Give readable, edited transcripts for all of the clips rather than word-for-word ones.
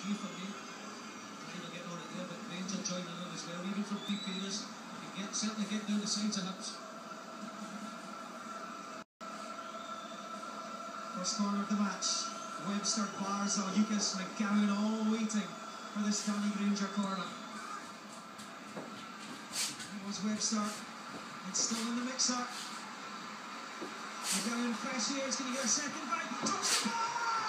3 for me. Kind of getting on it there, but Ranger joining in as well. Even from deep areas, you can certainly get down the sides of Hibs. First corner of the match. Webster, Barzal, Lucas, McGowan all waiting for this Danny Granger corner. It was Webster. It's still in the mixer. McGowan fresh here. He's going to get a second bite. Drops the ball!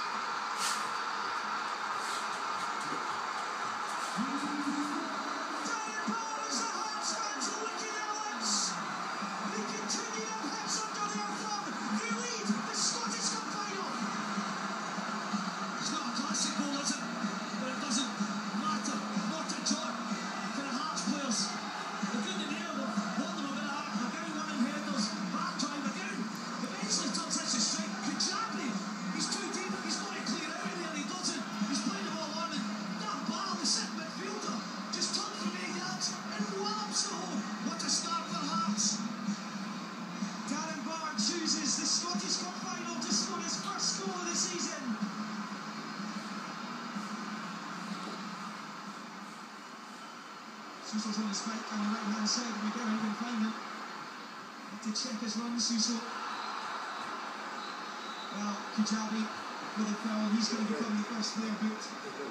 Suso's on his back on the right hand side. McGowan can find him. Had to check his run, Suso. Well, Kujabi with a foul. He's going to become the first player booked.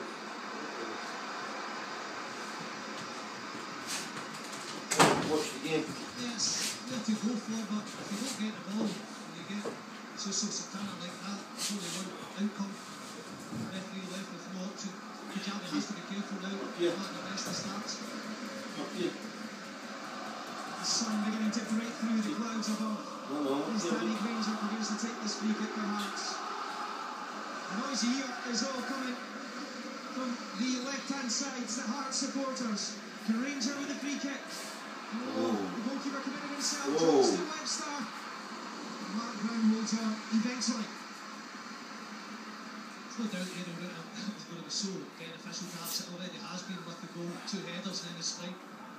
Watch the game. Yes, good to go for, but if you don't get the ball and you get Suso Santana like that, it's only one outcome. Referee left with no option. Kujabi has to be careful now. Yeah. Not the best of starts. Yeah. The sun beginning to break through the clouds above. Is Danny Granger begins to take this free kick perhaps. The noise here is all coming from the left-hand sides, the Hearts supporters. Granger with the free kick. Oh, the goalkeeper committed himself. Drops to Webster. Mark Brown holds on eventually. There's no doubt Eddie Rita is going to be so beneficial. Perhaps it already has been with the goal, 2 headers and then the strike.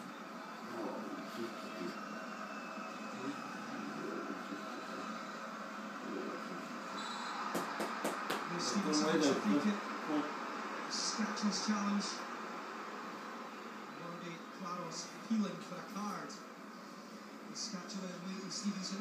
Stevenson gets a free kick. Scratches challenge. Jordi Claros appealing for a card. The Scatula and Leighton Stevenson.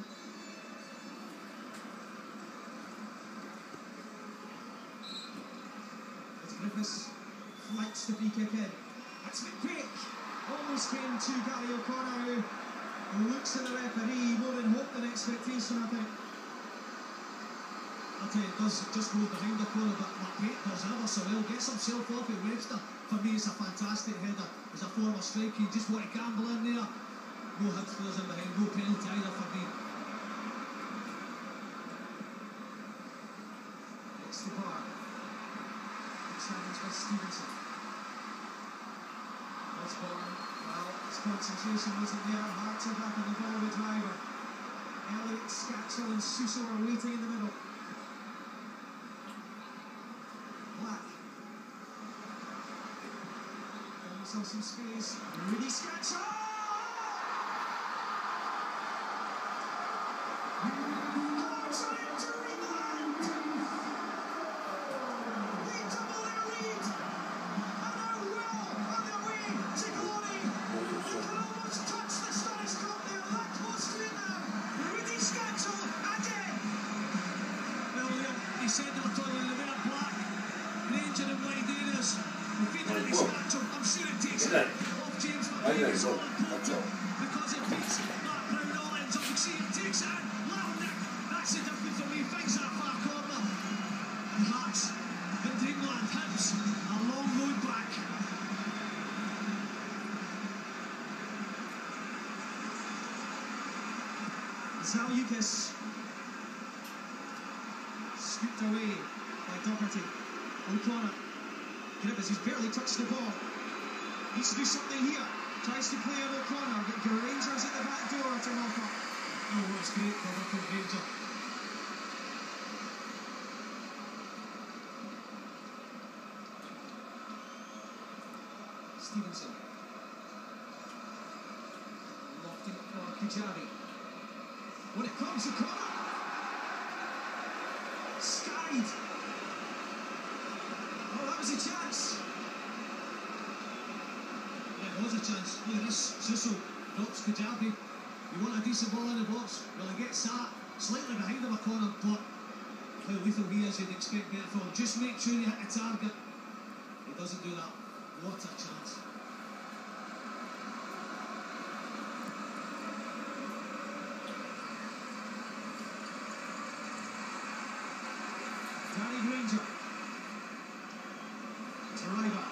It's Griffiths. Flights the free kick in. That's McQuaig. Almost came to Gary O'Connor, who looks at the referee more in hope than expectation, I think. Okay, it does just go behind the corner, but McQuaig does ever so well. Gets himself off at Webster. For me, it's a fantastic header. As a former striker, you just want to gamble in there. No Hibs players in behind, no penalty either for me. It's the bar. The challenge by Stevenson. Well, his concentration wasn't there. Hearts are back on the ball with Driver. Elliott, Scatchell and Suso are waiting in the middle. Black. Got himself some space. Rudy Scatchell! He said they were talking about Black, Granger and wide areas. If he didn't snatch him, I'm sure it takes it off James McGee. It's all important because it beats Mark Brown. All ends up, you see it takes it in. Lavender, that's the difference for me. Finds that far corner. The Hearts in Dreamland. Hibs a long road back. Zalukis. Scooped away by Doherty. O'Connor. Griffiths, he's barely touched the ball. Needs to do something here. Tries to play on O'Connor, but Granger's at the back door to knock up. Oh, that's great cover from Granger. Stevenson. Lofting for Kujabi. When it comes, O'Connor. Skied. Oh, that was a chance. chance. Look at this. Suso drops Kajabi. You want a decent ball in the box? Well, he gets that slightly behind him a corner, but how lethal he is, you'd expect better from him. Just make sure you hit the target. He doesn't do that. What a chance. Danny Granger. Driver.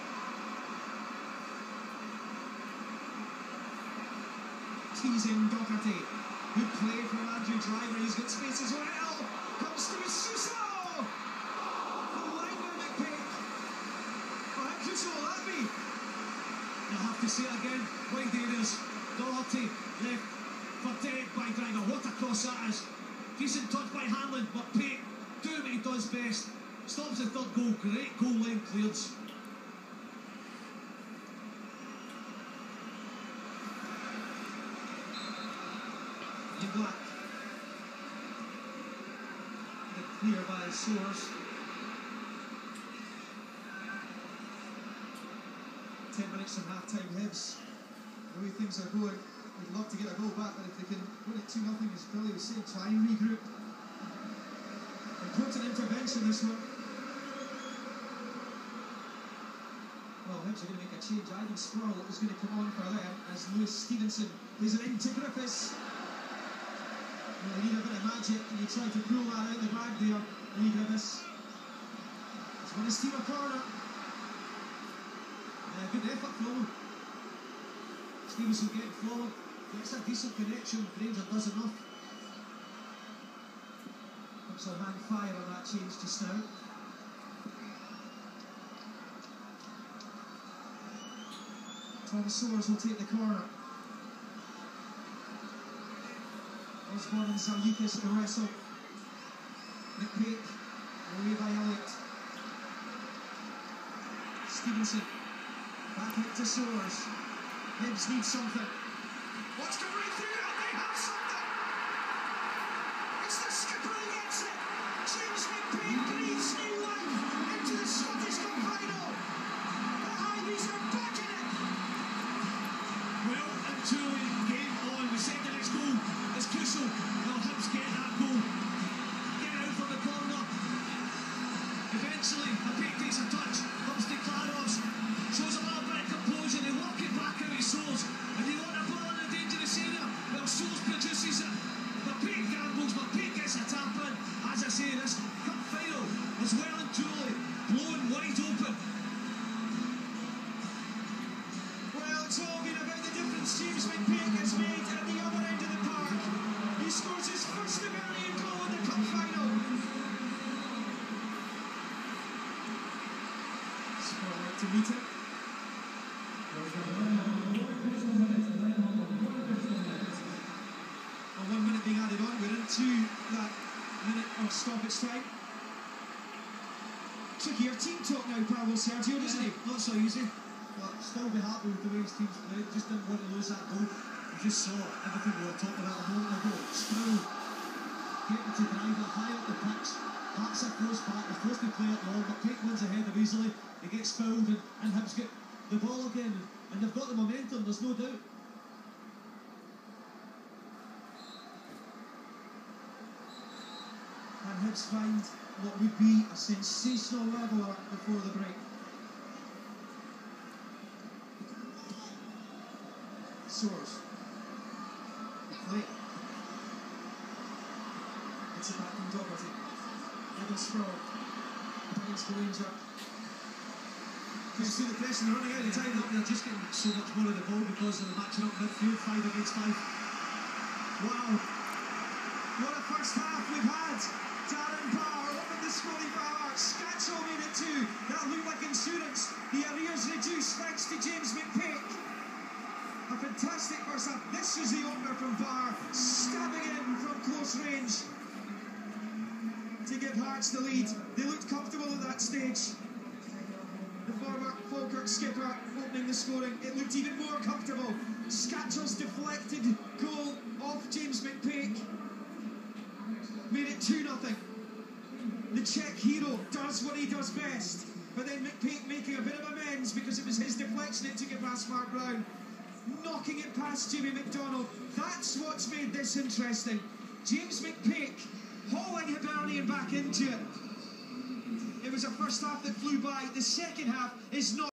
Teasing Doherty. Good play from Andrew Driver. He's got space as well. Comes through Suso. The line by McPake. Oh, how crucial will that be? You'll have to see it again. Wide areas. Doherty left for dead by Driver. What a cross that is. Decent touch by Hanlon. McPake doing what he does best. Stops the third goal. Great goal line clearance. Black. Clear by Soares. 10 minutes from half-time, Hibs. The way things are going, we'd love to get a goal back, but if they can win it 2-0, as Billy was saying, try and regroup. Important intervention, this one. Well, Hibs are going to make a change. Ivan Sproul is going to come on for them as Lewis Stevenson is it into Griffiths. Well, they need a bit of magic, and he tried to pull that out of the bag there. Lee Griffiths. He's going to steal a corner. Good effort from him. Stevenson getting forward. Gets a decent connection. Granger does enough. Looks a man fire on that change just now. Thomas Soares will take the corner. Osborne and Zalukis at the wrestle. McPake, away by Elliott. Stevenson, back it to Soares. Hibs need something. What's going right through it? They have something! It's the skipper who gets it! James McPake breathes new life into the Scottish Cup final! The Highways are back in it! Well, and truly, game on. We said the next goal is crucial. Well, Hibs get that goal. Get out from the corner. Eventually, McPake takes a touch. Comes to Klaros. Shows a little bit of composure. They work it back out of Soares. And they want a ball in a dangerous area. Well, Soares produces it. McPake gambles. McPake gets a tap in. As I say, this cup final is well and truly blown wide open. Well, it's all been about the difference James McPake has made at the other end of the park. He scores his first American goal in the cup final. Spotlight to meet it. Well, 1 minute being added on, we're into that minute of stoppage time. Trickier team talk now, Paolo Sergio, doesn't he? Not so easy. But still be happy with the way his team's played. Just didn't want to lose that goal. You just saw everything we were talking about a moment ago. Sproul getting to Driver high up the pitch. That's a close back. They're supposed to play it long, but Pake wins ahead of easily. He gets fouled and Hibs get the ball again. And they've got the momentum, there's no doubt. And Hibs find what would be a sensational leveller before the break. Soares. Play. It's a back from Doherty. Evan Sproul. Against the Ranger. You see the pressing, they're running out of time. They're just getting so much more of the ball because they're matching up midfield 5 against 5. Wow. What a first half we've had. Darren Parr opened the scoring for Hearts. Scatchell made it 2. That looked like insurance. The arrears reduced thanks to James McPake. A fantastic first half. This was the opener from Parr, stabbing in from close range to give Hearts the lead. They looked comfortable at that stage. The former Falkirk skipper opening the scoring. It looked even more comfortable. Scatchell's deflected goal off James McPake made it 2-0. The Czech hero does what he does best, but then McPake making a bit of amends because it was his deflection that took it past Mark Brown. knocking it past Jimmy McDonald. That's what's made this interesting. James McPake hauling Hibernian back into it. It was a first half that flew by. The second half is not